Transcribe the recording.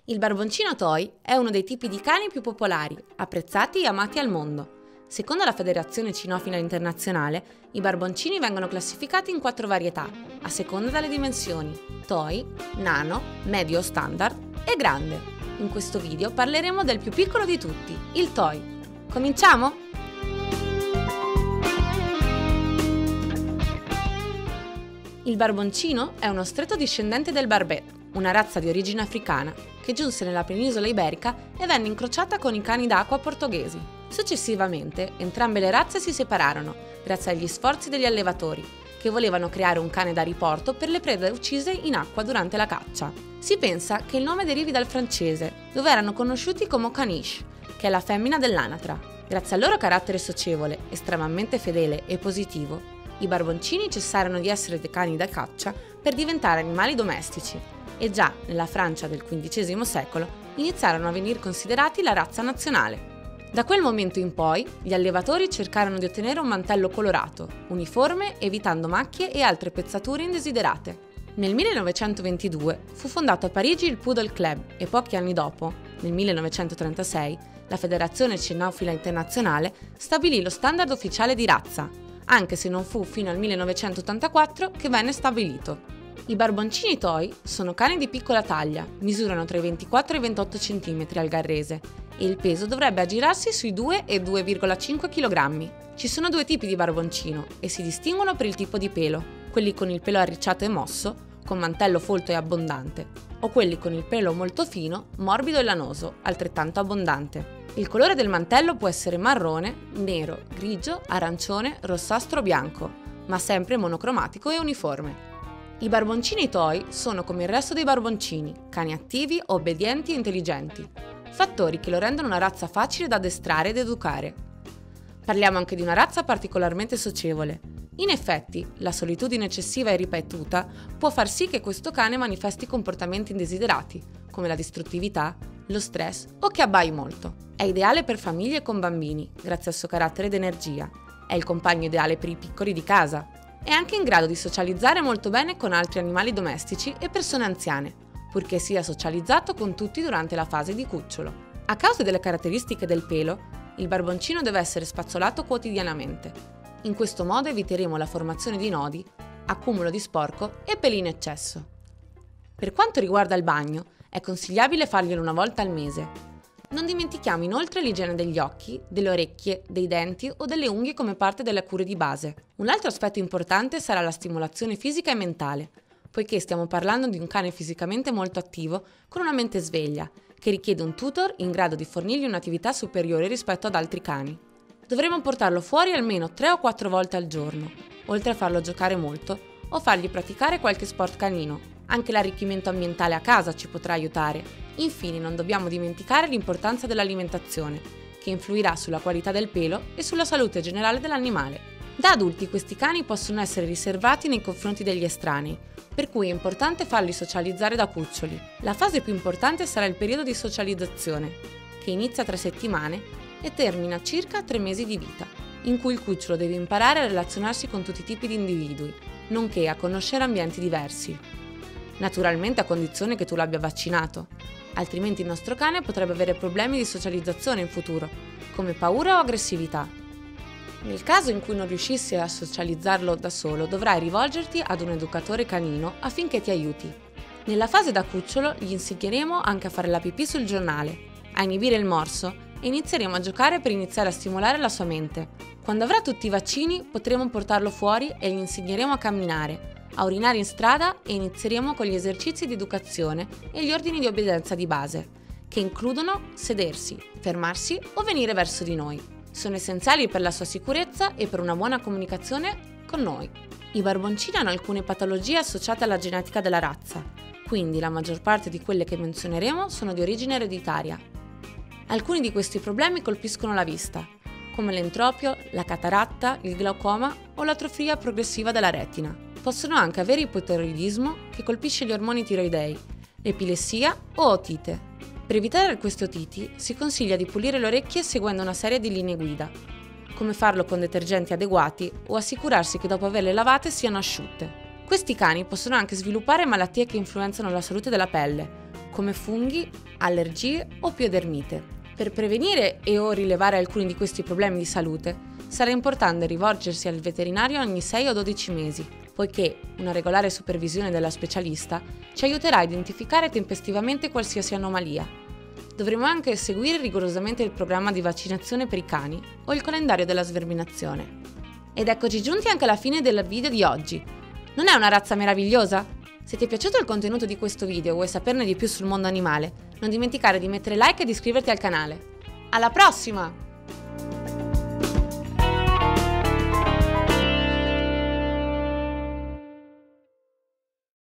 Il barboncino toy è uno dei tipi di cani più popolari, apprezzati e amati al mondo. Secondo la Federazione Cinofila Internazionale, i barboncini vengono classificati in 4 varietà, a seconda delle dimensioni: toy, nano, medio o standard e grande. In questo video parleremo del più piccolo di tutti, il toy. Cominciamo? Il barboncino è uno stretto discendente del barbet, una razza di origine africana che giunse nella penisola iberica e venne incrociata con i cani d'acqua portoghesi. Successivamente, entrambe le razze si separarono grazie agli sforzi degli allevatori, che volevano creare un cane da riporto per le prede uccise in acqua durante la caccia. Si pensa che il nome derivi dal francese, dove erano conosciuti come caniche, che è la femmina dell'anatra. Grazie al loro carattere socievole, estremamente fedele e positivo, i barboncini cessarono di essere dei cani da caccia per diventare animali domestici e già nella Francia del XV secolo iniziarono a venire considerati la razza nazionale. Da quel momento in poi, gli allevatori cercarono di ottenere un mantello colorato, uniforme, evitando macchie e altre pezzature indesiderate. Nel 1922 fu fondato a Parigi il Poodle Club e pochi anni dopo, nel 1936, la Federazione Cinofila Internazionale stabilì lo standard ufficiale di razza, anche se non fu fino al 1984 che venne stabilito. I barboncini toy sono cani di piccola taglia, misurano tra i 24 e i 28 cm al garrese e il peso dovrebbe aggirarsi sui 2 e 2,5 kg. Ci sono 2 tipi di barboncino e si distinguono per il tipo di pelo, quelli con il pelo arricciato e mosso, con mantello folto e abbondante, o quelli con il pelo molto fino, morbido e lanoso, altrettanto abbondante. Il colore del mantello può essere marrone, nero, grigio, arancione, rossastro o bianco, ma sempre monocromatico e uniforme. I barboncini toy sono come il resto dei barboncini, cani attivi, obbedienti e intelligenti, fattori che lo rendono una razza facile da addestrare ed educare. Parliamo anche di una razza particolarmente socievole. In effetti, la solitudine eccessiva e ripetuta può far sì che questo cane manifesti comportamenti indesiderati, come la distruttività, lo stress o che abbai molto. È ideale per famiglie con bambini, grazie al suo carattere ed energia. È il compagno ideale per i piccoli di casa. È anche in grado di socializzare molto bene con altri animali domestici e persone anziane, purché sia socializzato con tutti durante la fase di cucciolo. A causa delle caratteristiche del pelo, il barboncino deve essere spazzolato quotidianamente. In questo modo eviteremo la formazione di nodi, accumulo di sporco e peli in eccesso. Per quanto riguarda il bagno, è consigliabile farglielo una volta al mese. Non dimentichiamo inoltre l'igiene degli occhi, delle orecchie, dei denti o delle unghie come parte delle cure di base. Un altro aspetto importante sarà la stimolazione fisica e mentale, poiché stiamo parlando di un cane fisicamente molto attivo con una mente sveglia, che richiede un tutor in grado di fornirgli un'attività superiore rispetto ad altri cani. Dovremo portarlo fuori almeno 3 o 4 volte al giorno, oltre a farlo giocare molto o fargli praticare qualche sport canino. Anche l'arricchimento ambientale a casa ci potrà aiutare. Infine, non dobbiamo dimenticare l'importanza dell'alimentazione, che influirà sulla qualità del pelo e sulla salute generale dell'animale. Da adulti questi cani possono essere riservati nei confronti degli estranei, per cui è importante farli socializzare da cuccioli. La fase più importante sarà il periodo di socializzazione, che inizia 3 settimane e termina circa 3 mesi di vita, in cui il cucciolo deve imparare a relazionarsi con tutti i tipi di individui, nonché a conoscere ambienti diversi. Naturalmente a condizione che tu l'abbia vaccinato, altrimenti il nostro cane potrebbe avere problemi di socializzazione in futuro, come paura o aggressività. Nel caso in cui non riuscissi a socializzarlo da solo, dovrai rivolgerti ad un educatore canino affinché ti aiuti. Nella fase da cucciolo gli insegneremo anche a fare la pipì sul giornale, a inibire il morso e inizieremo a giocare per iniziare a stimolare la sua mente. Quando avrà tutti i vaccini potremo portarlo fuori e gli insegneremo a camminare, a urinare in strada e inizieremo con gli esercizi di educazione e gli ordini di obbedienza di base, che includono sedersi, fermarsi o venire verso di noi. Sono essenziali per la sua sicurezza e per una buona comunicazione con noi. I barboncini hanno alcune patologie associate alla genetica della razza, quindi la maggior parte di quelle che menzioneremo sono di origine ereditaria. Alcuni di questi problemi colpiscono la vista, come l'entropio, la cataratta, il glaucoma o l'atrofia progressiva della retina. Possono anche avere ipotiroidismo, che colpisce gli ormoni tiroidei, l'epilessia o otite. Per evitare queste otiti si consiglia di pulire le orecchie seguendo una serie di linee guida, come farlo con detergenti adeguati o assicurarsi che dopo averle lavate siano asciutte. Questi cani possono anche sviluppare malattie che influenzano la salute della pelle, come funghi, allergie o piodermite. Per prevenire e o rilevare alcuni di questi problemi di salute, sarà importante rivolgersi al veterinario ogni 6 o 12 mesi, poiché una regolare supervisione della specialista ci aiuterà a identificare tempestivamente qualsiasi anomalia. Dovremo anche seguire rigorosamente il programma di vaccinazione per i cani o il calendario della sverminazione. Ed eccoci giunti anche alla fine del video di oggi. Non è una razza meravigliosa? Se ti è piaciuto il contenuto di questo video o vuoi saperne di più sul mondo animale, non dimenticare di mettere like e di iscriverti al canale. Alla prossima!